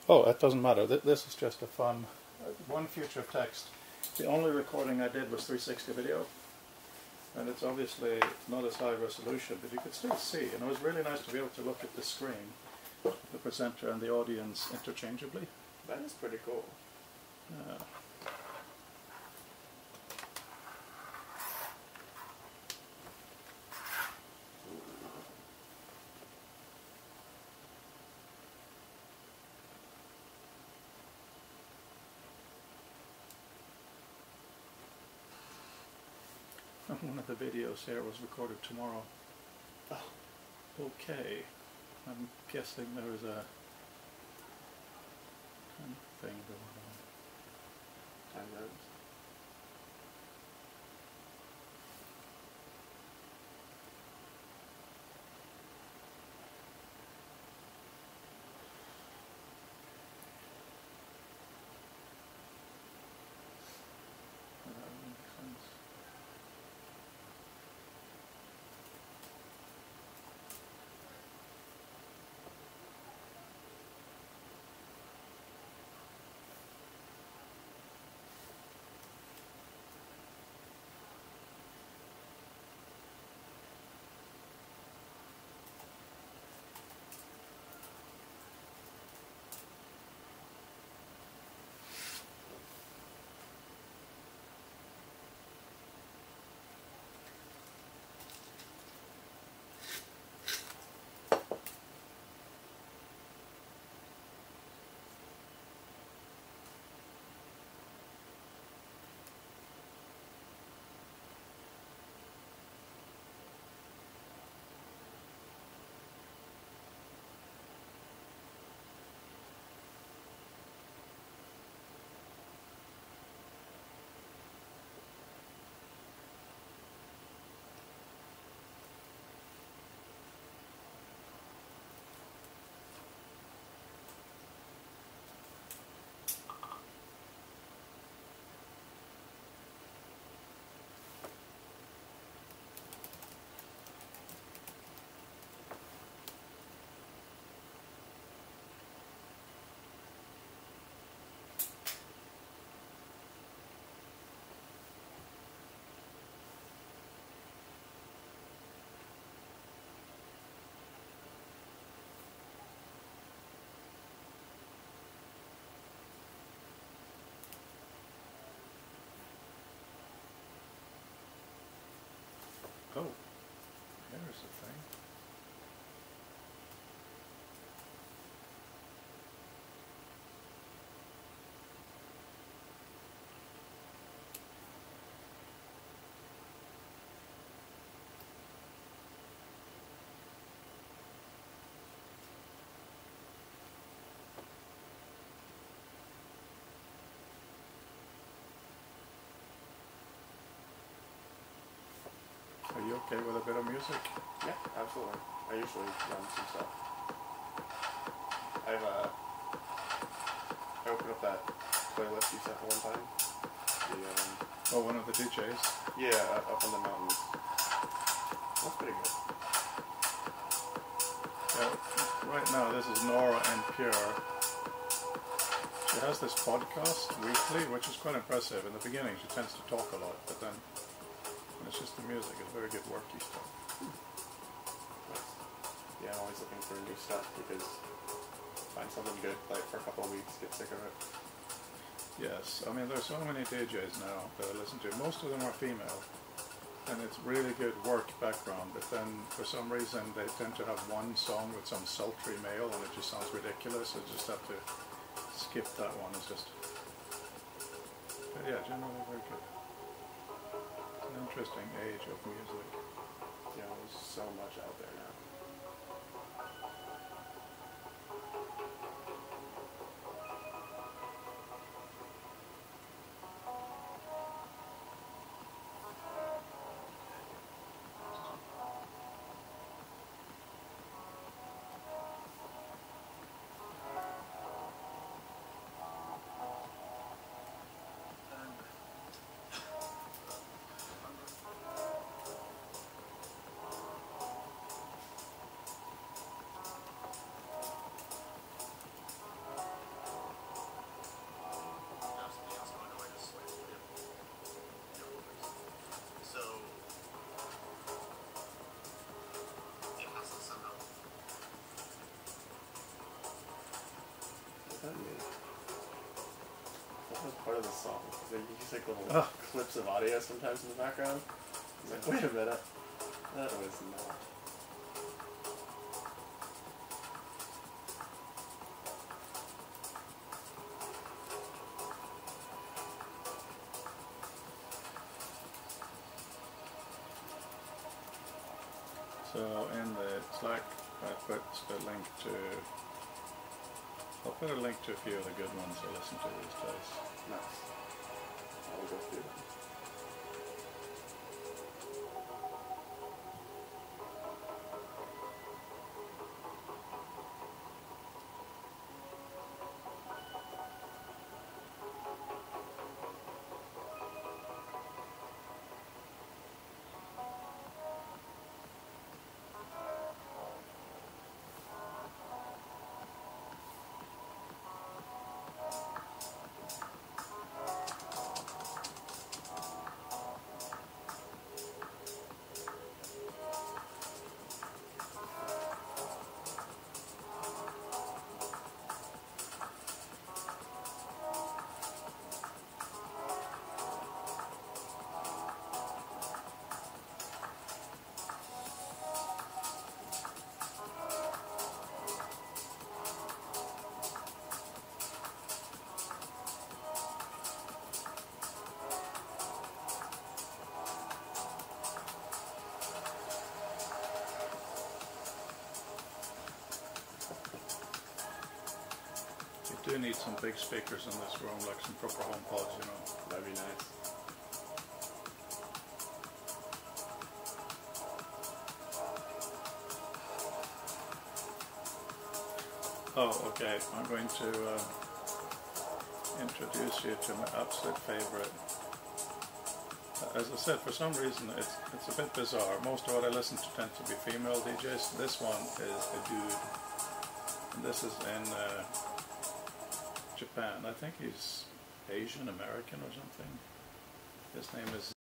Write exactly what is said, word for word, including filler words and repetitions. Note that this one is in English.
Oh, it doesn't matter. Th this is just a fun uh, one future text. The only recording I did was three sixty video, and it's obviously not as high resolution, but you could still see. And it was really nice to be able to look at the screen, the presenter and the audience interchangeably. That is pretty cool. Uh, One of the videos here was recorded tomorrow. Oh. Okay. I'm guessing there was a kind of thing going on. Time goes. That makes sense. Oh, there's the thing. Are you okay with a bit of music? Yeah, absolutely. I usually run some stuff. I've uh, I opened up that playlist you sent me one time. The, um, Oh, one of the D Js? yeah, up, up in the mountains. That's pretty good. Yeah, right now this is Nora and Pure. She has this podcast weekly, which is quite impressive. In the beginning she tends to talk a lot, but then it's just the music. It's very good worky stuff. Nice. Yeah, I'm always looking for new stuff because find something good, like for a couple of weeks, get sick of it. Yes, I mean there's so many D Js now that I listen to. Most of them are female, and it's really good work background, but then for some reason they tend to have one song with some sultry male and it just sounds ridiculous, so you just have to skip that one. It's just, but yeah, generally very good. It's an interesting age of music. You know, there's so much out there now. does that mean? That was part of the song. They use like little Oh. clips of audio sometimes in the background. I was like, wait a minute. That was not. So in the Slack, I put the link to, I'll put a link to a few of the good ones I listen to these days. Nice. I'll go through them. You do need some big speakers in this room, like some proper home pods, you know. That'd be nice. Oh, okay. I'm going to uh, introduce you to my absolute favorite. As I said, for some reason it's it's a bit bizarre. Most of what I listen to tend to be female D Js. This one is a dude, and this is in uh, Japan. I think he's Asian American or something. His name is